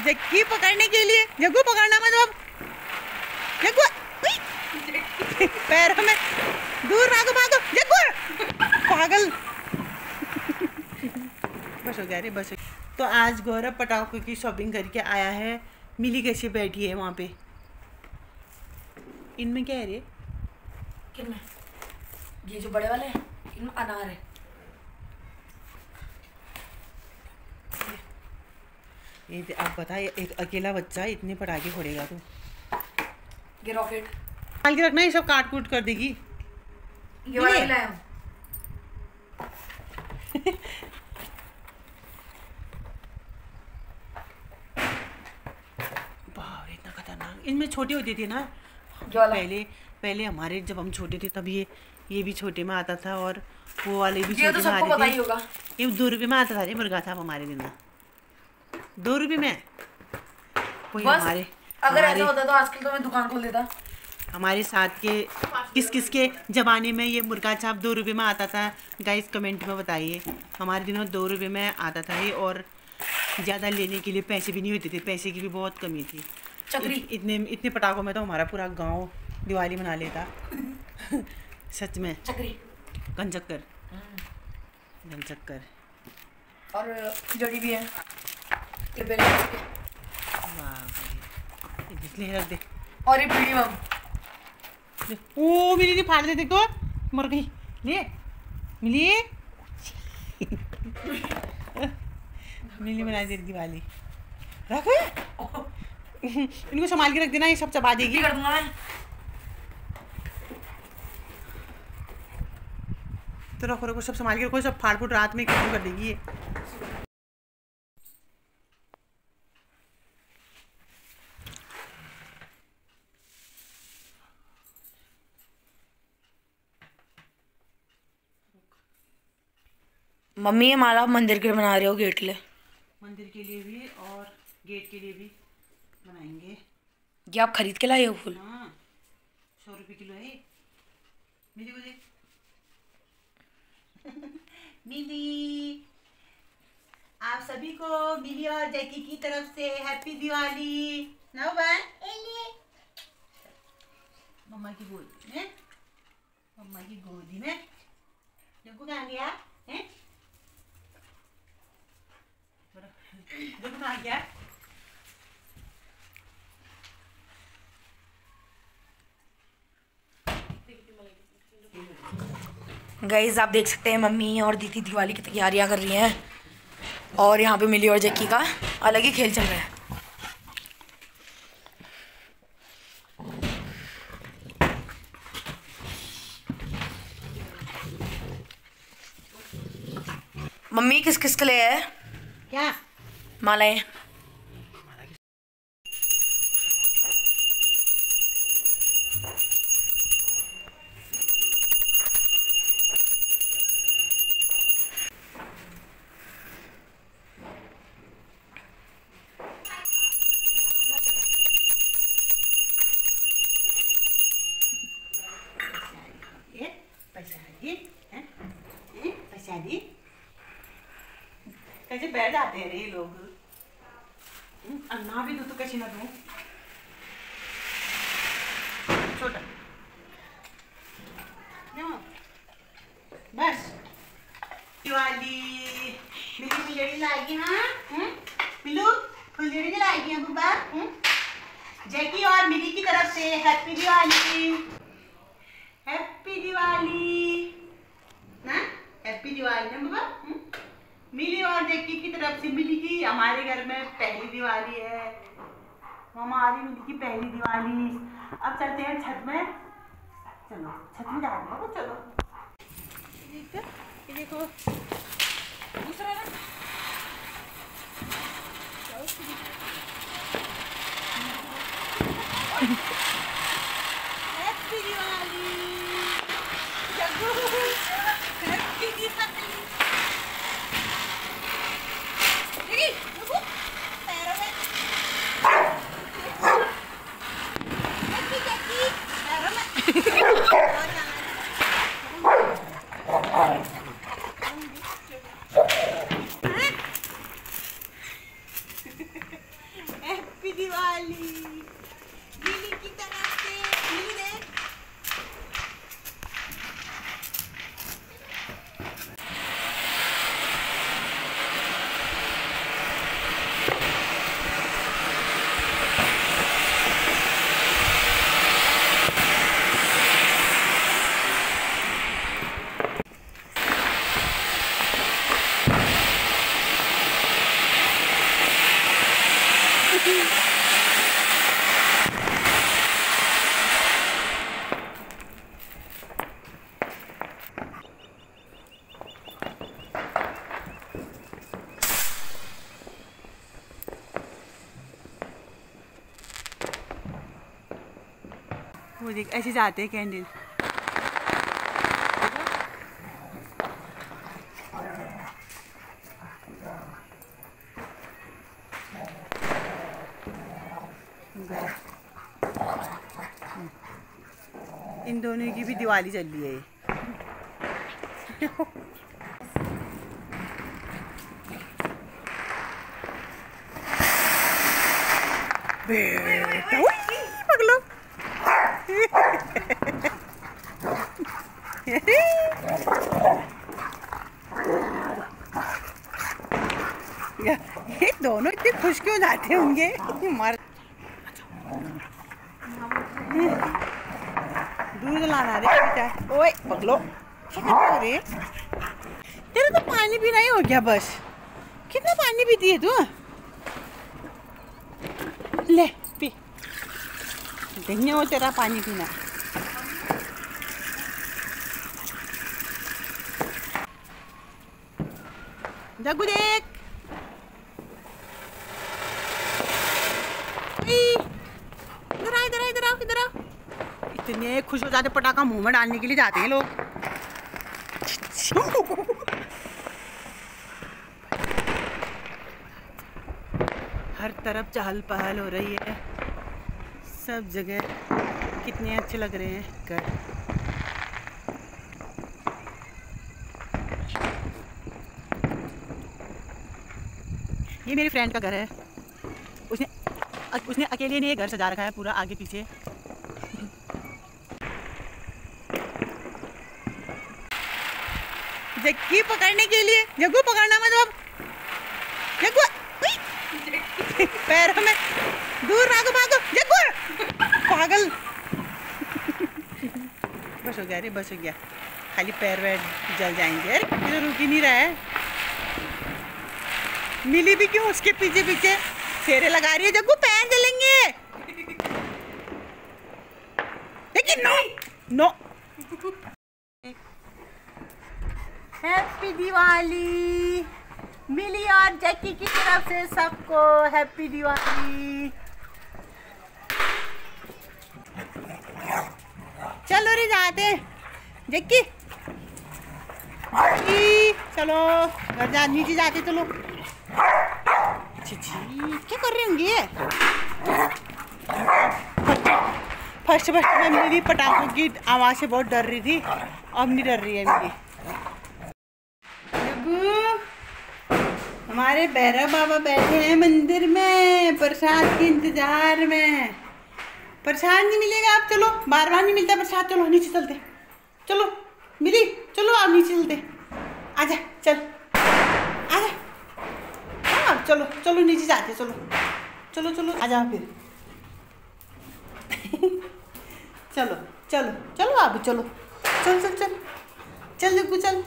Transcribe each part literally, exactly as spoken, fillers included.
जग्गी पकड़ने के लिए। जग्गू पकड़ना मतलब जग्गू पैरों में दूर भागो भागो जग्गू पागल। बस हो गया रे बस। तो आज गौरव पटाखों की शॉपिंग करके आया है। मिली कैसे बैठी है वहाँ पे। इनमें क्या है रे? किनमें? ये जो बड़े वाले हैं इनमें अनार है। ये अब बता, एक अकेला बच्चा इतने पटाखे फोड़ेगा तू? ये रॉकेट डाल के रखना, ये सब काट कूट कर देगी। ये वाला भी लाया हूँ। वाह इतना खतरनाक। इनमें छोटे होते थे ना पहले पहले हमारे जब हम छोटे थे तब ये ये भी छोटे में आता था और वो वाले भी छोटे तो में आते थे। होगा। ये दो रुपये में आता था रे मुर्गा था हमारे दिन में। दो रुपये में कोई हमारे अगर ऐसा होता तो आजकल तो मैं दुकान खोल देता। हमारे साथ के किस किस के ज़माने में ये मुर्गा छाप दो रुपये में आता था? गाइस कमेंट में बताइए। हमारे दिनों दो रुपये में आता था ये और ज़्यादा लेने के लिए पैसे भी नहीं होते थे, पैसे की भी बहुत कमी थी। चक्री इतने इतने पटाखों में तो हमारा पूरा गांव दिवाली मना लेता। सच में। चक्री गंजक्कर गंजक्कर और जड़ी भी है। ये इसलिए रख दे। और ये बीड़ी बम। ओ मिली फाड़ दे देख तो मर गई। ले मिली मिली बना दे दिवाली। रख इनको संभाल के रख देना, ये सब चबा देगी। कर दूंगा मैं। तो रखो रखो सब संभाल के रखो, सब फाड़ फूट रात में खत्म कर देगी ये। मम्मी ये माला मंदिर के बना रहे हो गेट के लिए? मंदिर के लिए भी और गेट के लिए भी बनाएंगे। ये आप खरीद के लाए हो फूल? हाँ सौ रुपये किलो है। मिली मुझे मिली आप सभी को मिली और जैकी की तरफ से हैप्पी दिवाली। ना मम्मा की गोदी में, मम्मा की गोदी में जग्गू कहाँ गया है? जग्गू कहाँ गया? गाइस आप देख सकते हैं मम्मी और दीदी दिवाली की तैयारियां कर रही हैं और यहाँ पे मिली और जैकी का अलग ही खेल चल रहा है। मम्मी किस किस के लिए है क्या मालाएं? कैसे बैठ जाते हैं रे ये लोग। अन्ना भी दो तो कैसे ना दूं। छोटा बस दिवाली मिली फुलझड़ी लाएगी। हाँ मिलू फुलझड़ी भी लाएगी हम बुबा। जैकी और मिली की तरफ से हैप्पी दिवाली। हैप्पी दिवाली ना, हैप्पी दिवाली ना बुबा। मिली और जैकी की तरफ से। मिली की हमारे घर में पहली दिवाली है, हमारी मिली की पहली दिवाली। अब चलते हैं छत में। चलो छत में जा रहे हो। चलो ये देखो दूसरा ना हैप्पी दिवाली जग्गू हैप्पी दिवाली। दिवाली मिली की तरफ से। मिली देख। वो देख ऐसे जाते हैं कैंडल। इन दोनों की भी दिवाली चल रही है। बेटा पगलो। ये दोनों इतने खुश क्यों जाते होंगे? मर दूध लाना रे बेटा। ओए पगलो रे, तेरा तो पानी पीना ही हो गया बस। कितना पानी पीती है तू? ले पी, देखने हो तेरा पानी पीना। जग्गू देख, इधर आ इधर आ इधर आओ इधर आओ। इतने खुश हो जाते, पटाखा मुंह में डालने के लिए जाते हैं लोग। हर तरफ चहल पहल हो रही है, सब जगह कितने अच्छे लग रहे हैं घर। ये मेरी फ्रेंड का घर है। उसने उसने अकेले ने ये घर सजा रखा है पूरा आगे पीछे। जग्गी पकड़ने के लिए, जग्गू पकड़ना मतलब जग्गू पैरों में दूर भागो भागो जग्गू पागल। बस हो गया रे, बस हो गया। खाली पैर वैर जल जाएंगे। अरे तो रुक ही नहीं रहा है। मिली भी क्यों उसके पीछे पीछे फेरे लगा रही है। जग्गू पैर जलेंगे। लेकिन no no. Happy Diwali Mili और जैकी की तरफ से सबको हैप्पी दिवाली। चलो रे जाते जैकी, चलो घर जा, नीचे जाते चलो। क्या कर रहे होंगे? फर्स्ट फर्स्ट में मेरी पटाखों की आवाज़ से बहुत डर रही थी, अब नहीं डर रही है मेरी। हमारे भैरव बाबा बैठे हैं मंदिर में प्रसाद के इंतजार में। प्रसाद नहीं मिलेगा अब, चलो बार बार नहीं मिलता प्रसाद। चलो नीचे चलते, चलो मिली चलो आप नीचे चलते। आजा चल आजा, हाँ चलो चलो नीचे जाते। चलो चलो चलो आजा फिर। चलो चलो चलो आप चलो, चल चल चल चल जग्गू चल,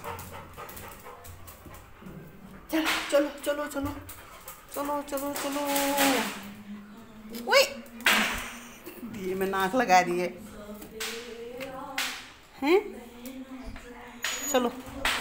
चल चलो चलो चलो चलो चलो चलो। ओए दिए में नाक लगा दिए हैं। चलो